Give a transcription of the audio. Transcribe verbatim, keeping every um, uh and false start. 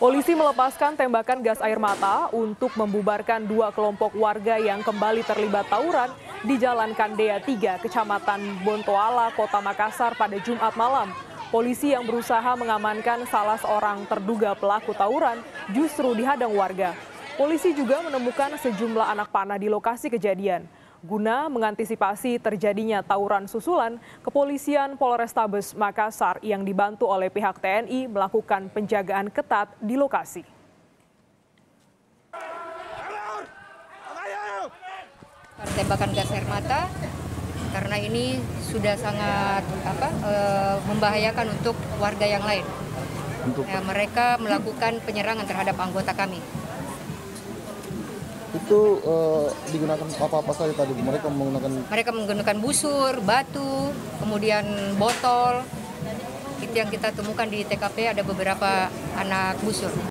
Polisi melepaskan tembakan gas air mata untuk membubarkan dua kelompok warga yang kembali terlibat tawuran di Jalan Kandea tiga, Kecamatan Bontoala, Kota Makassar pada Jumat malam. Polisi yang berusaha mengamankan salah seorang terduga pelaku tawuran justru dihadang warga. Polisi juga menemukan sejumlah anak panah di lokasi kejadian. Guna mengantisipasi terjadinya tawuran susulan, Kepolisian Polrestabes Makassar yang dibantu oleh pihak T N I melakukan penjagaan ketat di lokasi. Tembakan gas air mata karena ini sudah sangat apa, e, membahayakan untuk warga yang lain. Untuk... Ya, mereka melakukan penyerangan terhadap anggota kami. Itu uh, digunakan apa-apa saja tadi? Mereka menggunakan mereka menggunakan busur, batu, kemudian botol. Itu yang kita temukan di T K P, ada beberapa anak busur.